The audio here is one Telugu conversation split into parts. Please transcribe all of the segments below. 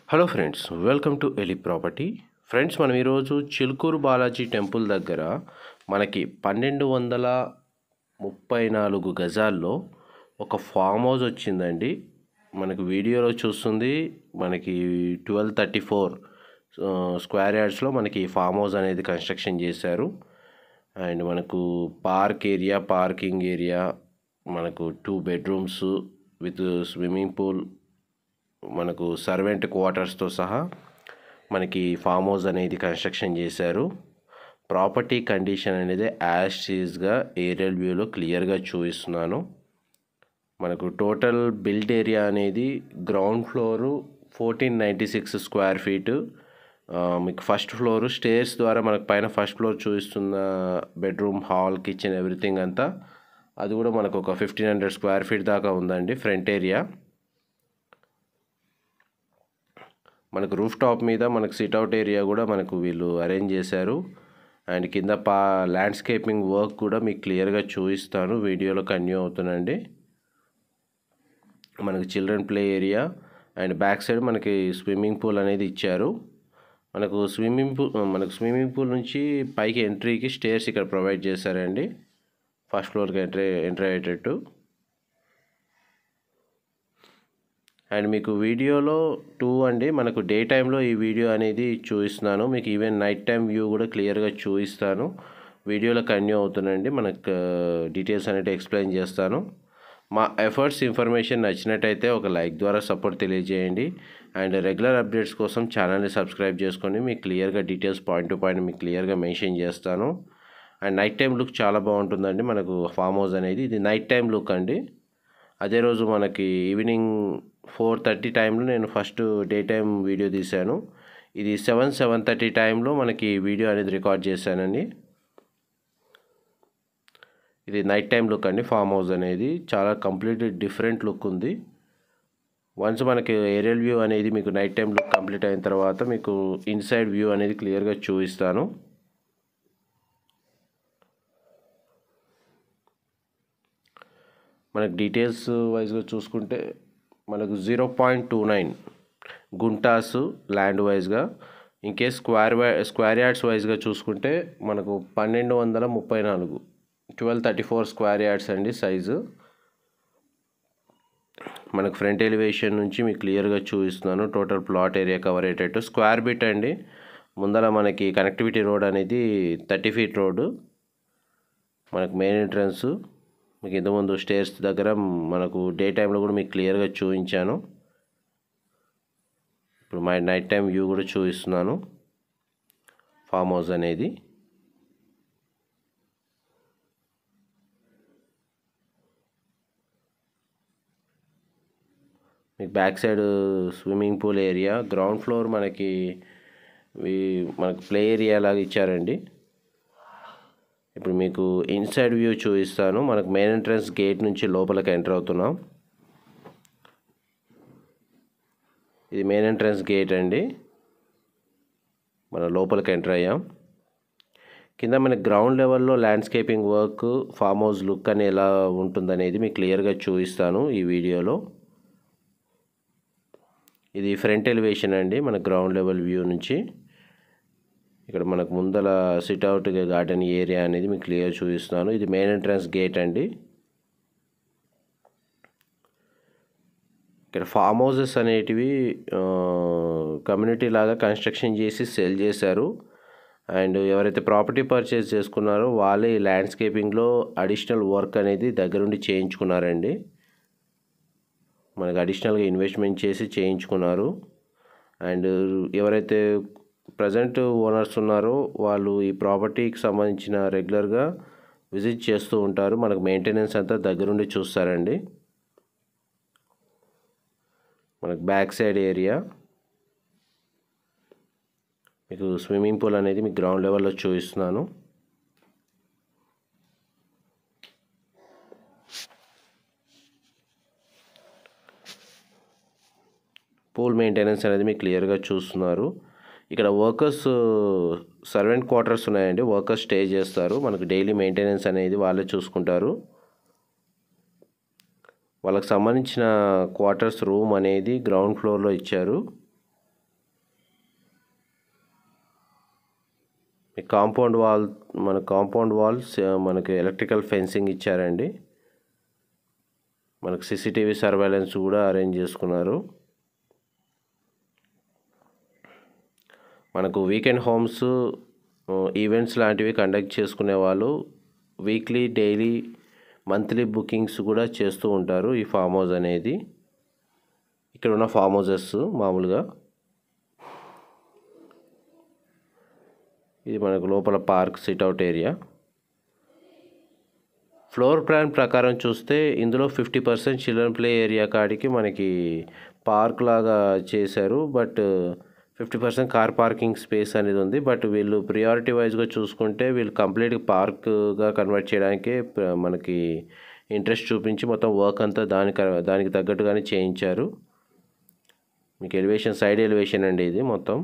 హలో ఫ్రెండ్స్, వెల్కమ్ టు ఎలి ప్రాపర్టీ. ఫ్రెండ్స్, మనం ఈరోజు చిలుకూరు బాలాజీ టెంపుల్ దగ్గర మనకి 1234 గజాల్లో ఒక ఫామ్ హౌస్ వచ్చిందండి. మనకు వీడియోలో చూస్తుంది మనకి 1234 స్క్వేర్ యార్డ్స్లో మనకి ఫామ్ హౌస్ అనేది కన్స్ట్రక్షన్ చేశారు. అండ్ మనకు పార్కింగ్ ఏరియా, మనకు 2 బెడ్రూమ్స్ విత్ స్విమ్మింగ్ పూల్, మనకు సర్వెంట్ క్వార్టర్స్తో సహా మనకి ఫామ్ హౌస్ అనేది కన్స్ట్రక్షన్ చేశారు. ప్రాపర్టీ కండిషన్ అనేది యాజ్ ఈజ్గా ఏరియల్ వ్యూలో క్లియర్గా చూపిస్తున్నాను. మనకు టోటల్ బిల్ట్ ఏరియా అనేది గ్రౌండ్ ఫ్లోరు 1496 స్క్వేర్ ఫీటు. మీకు ఫస్ట్ ఫ్లోరు స్టేర్స్ ద్వారా మనకు పైన ఫస్ట్ ఫ్లోర్ చూపిస్తున్న బెడ్రూమ్, హాల్, కిచెన్ ఎవ్రీథింగ్ అంతా అది కూడా మనకు ఒక 1500 స్క్వేర్ ఫీట్ దాకా ఉందండి. ఫ్రంట్ ఏరియా మనకు రూఫ్ టాప్ మీద మనకు సిట్అవుట్ ఏరియా కూడా మనకు వీళ్ళు అరేంజ్ చేశారు. అండ్ కింద ల్యాండ్స్కేపింగ్ వర్క్ కూడా మీకు క్లియర్గా చూపిస్తాను, వీడియోలో కంటిన్యూ అవుతుందండి. మనకు children play area and back side మనకి స్విమ్మింగ్ పూల్ అనేది ఇచ్చారు. మనకు స్విమ్మింగ్ పూల్ నుంచి పైకి ఎంట్రీకి స్టేర్స్ ఇక్కడ ప్రొవైడ్ చేశారండి, ఫస్ట్ ఫ్లోర్కి ఎంట్రీ అయ్యేటట్టు. అండ్ మీకు వీడియోలో 2 అండి, మనకు డే టైంలో ఈ వీడియో అనేది చూపిస్తున్నాను. మీకు ఈవెన్ నైట్ టైం వ్యూ కూడా క్లియర్గా చూపిస్తాను, వీడియోలో కంటిన్యూ అవుతుందండి. మనకు డీటెయిల్స్ అనేది ఎక్స్ప్లెయిన్ చేస్తాను. మా ఎఫర్ట్స్ ఇన్ఫర్మేషన్ నచ్చినట్టయితే ఒక లైక్ ద్వారా సపోర్ట్ తెలియజేయండి. అండ్ రెగ్యులర్ అప్డేట్స్ కోసం ఛానల్ని సబ్స్క్రైబ్ చేసుకోండి. మీకు క్లియర్గా డీటెయిల్స్ పాయింట్ టు పాయింట్ మీకు క్లియర్గా మెన్షన్ చేస్తాను. అండ్ నైట్ టైం లుక్ చాలా బాగుంటుందండి మనకు ఫామ్ హౌస్ అనేది. ఇది నైట్ టైం లుక్ అండి. అదే రోజు మనకి ఈవినింగ్ 4:30 టైంలో నేను ఫస్ట్ డే టైం వీడియో తీశాను. ఇది 7:30 టైంలో మనకి వీడియో అనేది రికార్డ్ చేశానండి. ఇది నైట్ టైం లుక్ అండి. ఫామ్ హౌస్ అనేది చాలా కంప్లీట్లీ డిఫరెంట్ లుక్ ఉంది. వన్స్ మనకి ఏరియల్ వ్యూ అనేది మీకు నైట్ టైం లుక్ కంప్లీట్ అయిన తర్వాత మీకు ఇన్సైడ్ వ్యూ అనేది క్లియర్గా చూపిస్తాను. మనకు డీటెయిల్స్ వైజ్గా చూసుకుంటే మనకు 0.29 గుంటాస్ ల్యాండ్ వైజ్గా, ఇంకేస్ స్క్వేర్ యార్డ్స్ వైజ్గా చూసుకుంటే మనకు 1234 1234 స్క్వేర్ యార్డ్స్ అండి సైజు. మనకు ఫ్రంట్ ఎలివేషన్ నుంచి మీకు క్లియర్గా చూపిస్తున్నాను. టోటల్ ప్లాట్ ఏరియా కవర్ అయ్యేటట్టు స్క్వేర్ బిట్ అండి. ముందర మనకి కనెక్టివిటీ రోడ్ అనేది 30 ఫీట్ రోడ్డు. మనకు మెయిన్ ఎంట్రన్స్ మీకు ఇంతకుముందు స్టేర్స్ దగ్గర మనకు డే టైంలో కూడా మీకు క్లియర్గా చూపించాను. ఇప్పుడు మా నైట్ టైం వ్యూ కూడా చూపిస్తున్నాను ఫామ్ హౌస్ అనేది. మీకు back side swimming pool area, ground floor మనకి ప్లే ఏరియా లాగా ఇచ్చారండి. ఇప్పుడు మీకు ఇన్సైడ్ వ్యూ చూపిస్తాను. మనకు మెయిన్ ఎంట్రన్స్ గేట్ నుంచి లోపలికి ఎంటర్ అవుతున్నాం. ఇది మెయిన్ ఎంట్రన్స్ గేట్ అండి. మనం లోపలికి ఎంటర్ అయ్యాం. కింద మనకి గ్రౌండ్ లెవెల్లో landscaping work, farm house look అని ఎలా ఉంటుందనేది మీకు క్లియర్గా చూపిస్తాను ఈ వీడియోలో. ఇది ఫ్రంట్ ఎలివేషన్ అండి, మన గ్రౌండ్ లెవెల్ వ్యూ నుంచి. ఇక్కడ మనకు ముందల సిట్అవుట్ గార్డెన్ ఏరియా అనేది మీకు క్లియర్ చూపిస్తున్నాను. ఇది మెయిన్ ఎంట్రన్స్ గేట్ అండి. ఇక్కడ ఫామ్ హౌసెస్ అనేటివి కమ్యూనిటీ లాగా కన్స్ట్రక్షన్ చేసి సెల్ చేశారు. అండ్ ఎవరైతే ప్రాపర్టీ పర్చేస్ చేసుకున్నారో వాళ్ళే ఈ ల్యాండ్స్కేపింగ్లో అడిషనల్ వర్క్ అనేది దగ్గరుండి చేయించుకున్నారండి. మనకు అడిషనల్గా ఇన్వెస్ట్మెంట్ చేసి చేయించుకున్నారు. అండ్ ఎవరైతే ప్రజెంట్ ఓనర్స్ ఉన్నారో వాళ్ళు ఈ ప్రాపర్టీకి సంబంధించిన రెగ్యులర్గా విజిట్ చేస్తూ ఉంటారు. మనకు మెయింటెనెన్స్ అంతా దగ్గరుండి చూస్తారండి. మనకు బ్యాక్ సైడ్ ఏరియా మీకు స్విమ్మింగ్ పూల్ అనేది మీకు గ్రౌండ్ లెవెల్లో చూపిస్తున్నాను. పూల్ మెయింటెనెన్స్ అనేది మీకు క్లియర్గా చూస్తున్నారు. ఇక్కడ వర్కర్స్ సర్వెంట్ క్వార్టర్స్ ఉన్నాయండి, వర్కర్స్ స్టే చేస్తారు. మనకు డైలీ మెయింటెనెన్స్ అనేది వాళ్ళే చూసుకుంటారు. వాళ్ళకి సంబంధించిన క్వార్టర్స్ రూమ్ అనేది గ్రౌండ్ ఫ్లోర్లో ఇచ్చారు. కాంపౌండ్ వాల్స్ మనకి ఎలక్ట్రికల్ ఫెన్సింగ్ ఇచ్చారండి. మనకు CCTV సర్వేలెన్స్ కూడా అరేంజ్ చేసుకున్నారు. మనకు వీకెండ్ హోమ్స్ ఈవెంట్స్ లాంటివి కండక్ట్ చేసుకునే వాళ్ళు వీక్లీ, డైలీ, మంత్లీ బుకింగ్స్ కూడా చేస్తూ ఉంటారు ఈ ఫామ్ హౌస్ అనేది. ఇక్కడ ఉన్న ఫామ్ హౌసెస్ మామూలుగా ఇది మనకు లోపల park sit out area. Floor plan ప్రకారం చూస్తే ఇందులో 50% చిల్డ్రన్ ప్లే ఏరియా కాడికి మనకి పార్క్ లాగా చేశారు. బట్ 50% కార్ పార్కింగ్ స్పేస్ అనేది ఉంది. బట్ వీళ్ళు ప్రియారిటీ వైజ్గా చూసుకుంటే వీళ్ళు కంప్లీట్గా పార్క్గా కన్వర్ట్ చేయడానికి మనకి ఇంట్రెస్ట్ చూపించి మొత్తం వర్క్ అంతా దానికి తగ్గట్టుగానే చేయించారు. మీకు ఎలివేషన్, సైడ్ ఎలివేషన్ అండి ఇది మొత్తం.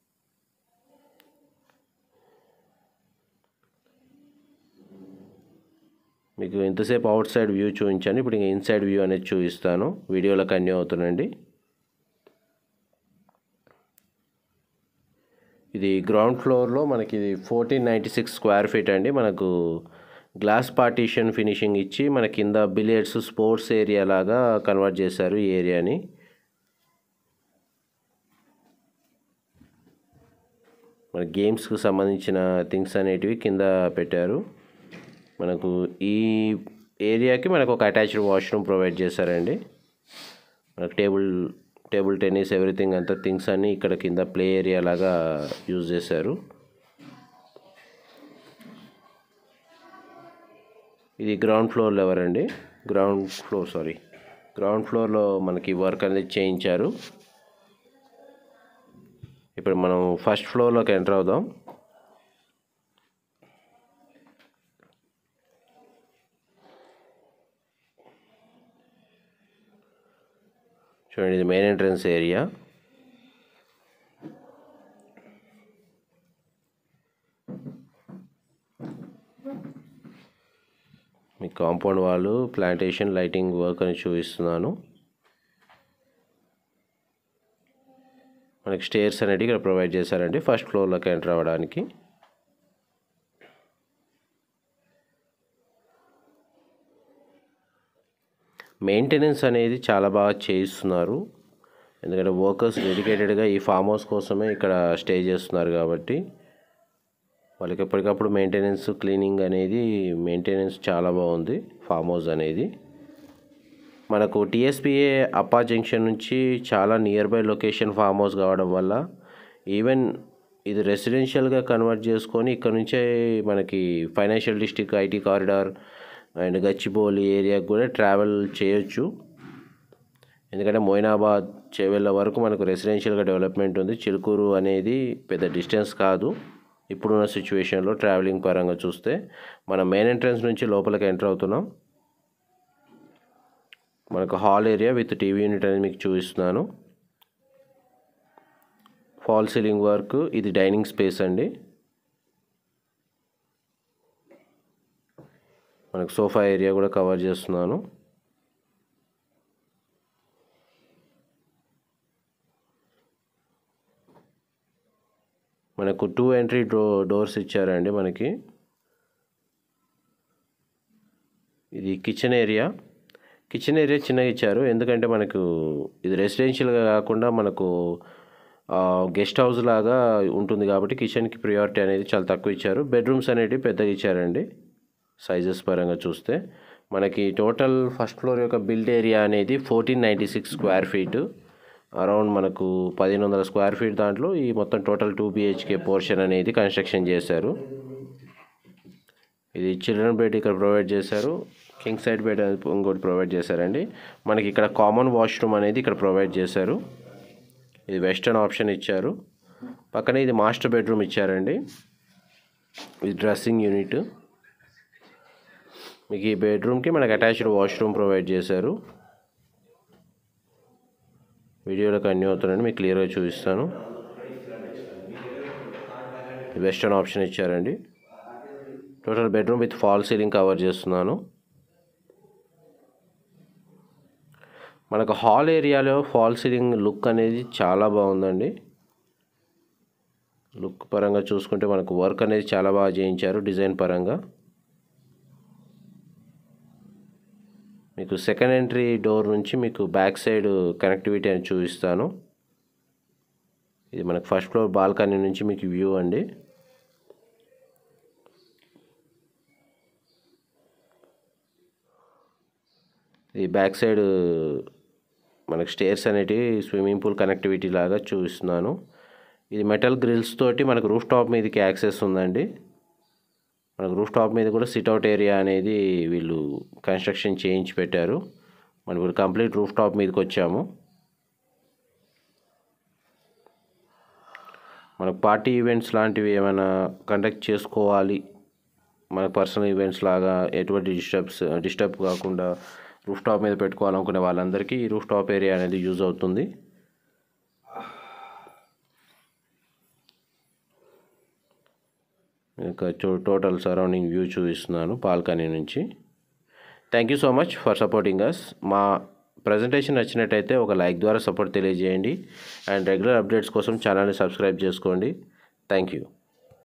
మీకు ఇంతసేపు అవుట్ సైడ్ వ్యూ చూపించాను. ఇప్పుడు ఇంకా ఇన్సైడ్ వ్యూ అనేది చూపిస్తాను. వీడియోలో కన్యూ అవుతుందండి. ఇది గ్రౌండ్ ఫ్లోర్లో మనకి ఇది 1496 స్క్వేర్ ఫీట్ అండి. మనకు గ్లాస్ పార్టీషన్ ఫినిషింగ్ ఇచ్చి మన కింద బిలియర్డ్స్, స్పోర్ట్స్ ఏరియా లాగా కన్వర్ట్ చేశారు ఈ ఏరియాని. మన గేమ్స్కి సంబంధించిన థింగ్స్ అనేటివి కింద పెట్టారు. మనకు ఈ ఏరియాకి మనకు ఒక అటాచ్డ్ వాష్రూమ్ ప్రొవైడ్ చేశారండి. మనకు టేబుల్ టెన్నిస్ ఎవ్రీథింగ్ అంతా థింగ్స్ అన్నీ ఇక్కడ కింద ప్లే ఏరియా లాగా యూజ్ చేశారు. ఇది గ్రౌండ్ ఫ్లోర్ లెవెల్ అండి. గ్రౌండ్ ఫ్లోర్లో మనకి వర్క్ అనేది చేయించారు. ఇప్పుడు మనం ఫస్ట్ ఫ్లోర్లోకి ఎంటర్ అవుదాం. చూడండి, ఇది మెయిన్ ఎంట్రన్స్ ఏరియా. మీ కాంపౌండ్ వాళ్ళు ప్లాంటేషన్ లైటింగ్ వర్క్ అని చూపిస్తున్నాను. మనకి స్టేర్స్ అనేవి ఇక్కడ ప్రొవైడ్ చేశారండి ఫస్ట్ ఫ్లోర్లోకి ఎంటర్ అవ్వడానికి. మెయింటెనెన్స్ అనేది చాలా బాగా చేయిస్తున్నారు. ఎందుకంటే వర్కర్స్ డెడికేటెడ్గా ఈ ఫామ్ హౌస్ కోసమే ఇక్కడ స్టే చేస్తున్నారు కాబట్టి వాళ్ళకి ఎప్పటికప్పుడు మెయింటెనెన్స్, క్లీనింగ్ అనేది మెయింటెనెన్స్ చాలా బాగుంది ఫామ్ హౌస్ అనేది. మనకు TSPA అప్పా జంక్షన్ నుంచి చాలా near by location farm house కావడం వల్ల ఈవెన్ ఇది రెసిడెన్షియల్గా కన్వర్ట్ చేసుకొని ఇక్కడ నుంచే మనకి financial district, IT corridor and Gachibowli ఏరియాకి కూడా ట్రావెల్ చేయొచ్చు. ఎందుకంటే మొయినాబాద్, చేవెళ్ళ వరకు మనకు రెసిడెన్షియల్గా డెవలప్మెంట్ ఉంది. చిలుకూరు అనేది పెద్ద డిస్టెన్స్ కాదు ఇప్పుడున్న సిచ్యువేషన్లో ట్రావెలింగ్ పరంగా చూస్తే. మనం మెయిన్ ఎంట్రన్స్ నుంచి లోపలికి ఎంటర్ అవుతున్నాం. మనకు hall area with TV unit అనేది మీకు చూపిస్తున్నాను. False ceiling work. ఇది డైనింగ్ స్పేస్ అండి. మనకు సోఫా ఏరియా కూడా కవర్ చేస్తున్నాను. మనకు 2 ఎంట్రీ డోర్స్ ఇచ్చారండి. మనకి ఇది కిచెన్ ఏరియా చిన్నగా ఇచ్చారు. ఎందుకంటే మనకు ఇది రెసిడెన్షియల్గా కాకుండా మనకు గెస్ట్ హౌస్ లాగా ఉంటుంది కాబట్టి కిచెన్కి ప్రియారిటీ అనేది చాలా తక్కువ ఇచ్చారు. బెడ్రూమ్స్ అనేవి పెద్దగా ఇచ్చారండి సైజెస్ పరంగా చూస్తే. మనకి టోటల్ ఫస్ట్ ఫ్లోర్ యొక్క బిల్డ్ ఏరియా అనేది 1496 స్క్వేర్ ఫీట్. అరౌండ్ మనకు 1500 స్క్వేర్ ఫీట్. దాంట్లో ఈ మొత్తం టోటల్ 2 BHK పోర్షన్ అనేది కన్స్ట్రక్షన్ చేశారు. ఇది చిల్డ్రన్ బెడ్ ఇక్కడ ప్రొవైడ్ చేశారు. కింగ్ సైడ్ బెడ్ ఇంకోటి ప్రొవైడ్ చేశారండి. మనకి ఇక్కడ కామన్ వాష్రూమ్ అనేది ఇక్కడ ప్రొవైడ్ చేశారు. ఇది వెస్టర్న్ ఆప్షన్ ఇచ్చారు. పక్కనే ఇది మాస్టర్ బెడ్రూమ్ ఇచ్చారండి. ఇది డ్రెస్సింగ్ యూనిట్. మీకు ఈ బెడ్రూమ్కి మనకు అటాచ్డ్ వాష్రూమ్ ప్రొవైడ్ చేశారు. వీడియోలో కన్యూ అవుతానండి, మీకు క్లియర్గా చూపిస్తాను. వెస్టర్న్ ఆప్షన్ ఇచ్చారండి. Total bedroom with false ceiling cover చేస్తున్నాను. మనకు హాల్ ఏరియాలో ఫాల్ సీలింగ్ లుక్ అనేది చాలా బాగుందండి. లుక్ పరంగా చూసుకుంటే మనకు వర్క్ అనేది చాలా బాగా చేయించారు డిజైన్ పరంగా. మీకు సెకండ్ ఎంట్రీ డోర్ నుంచి మీకు బ్యాక్ సైడ్ కనెక్టివిటీ అని చూపిస్తాను. ఇది మనకు ఫస్ట్ ఫ్లోర్ బాల్కనీ నుంచి మీకు వ్యూ అండి. ఈ బ్యాక్ సైడ్ మనకు స్టేర్స్ అనేటివి స్విమ్మింగ్ పూల్ కనెక్టివిటీ లాగా చూపిస్తున్నాను. ఇది మెటల్ గ్రిల్స్ తోటి మనకు రూఫ్ టాప్ మీదకి యాక్సెస్ ఉందండి. మనకు రూఫ్ టాప్ మీద కూడా సిట్అవుట్ ఏరియా అనేది వీళ్ళు కన్స్ట్రక్షన్ చేయించి పెట్టారు. మనం ఇప్పుడు కంప్లీట్ రూఫ్ టాప్ మీదకి వచ్చాము. మనకు పార్టీ ఈవెంట్స్ లాంటివి ఏమైనా కండక్ట్ చేసుకోవాలి, మన పర్సనల్ ఈవెంట్స్ లాగా ఎటువంటి డిస్టర్బ్ కాకుండా రూఫ్ టాప్ మీద పెట్టుకోవాలనుకునే వాళ్ళందరికీ ఈ రూఫ్ టాప్ ఏరియా అనేది యూజ్ అవుతుంది. ఇంకా టోటల్ సరౌండింగ్ వ్యూ చూపిస్తున్నాను బాల్కనీ నుంచి. Thank you so much for supporting us. మా ప్రజెంటేషన్ నచ్చినట్టయితే ఒక లైక్ ద్వారా సపోర్ట్ తెలియజేయండి. అండ్ రెగ్యులర్ అప్డేట్స్ కోసం ఛానల్ని సబ్స్క్రైబ్ చేసుకోండి. Thank you.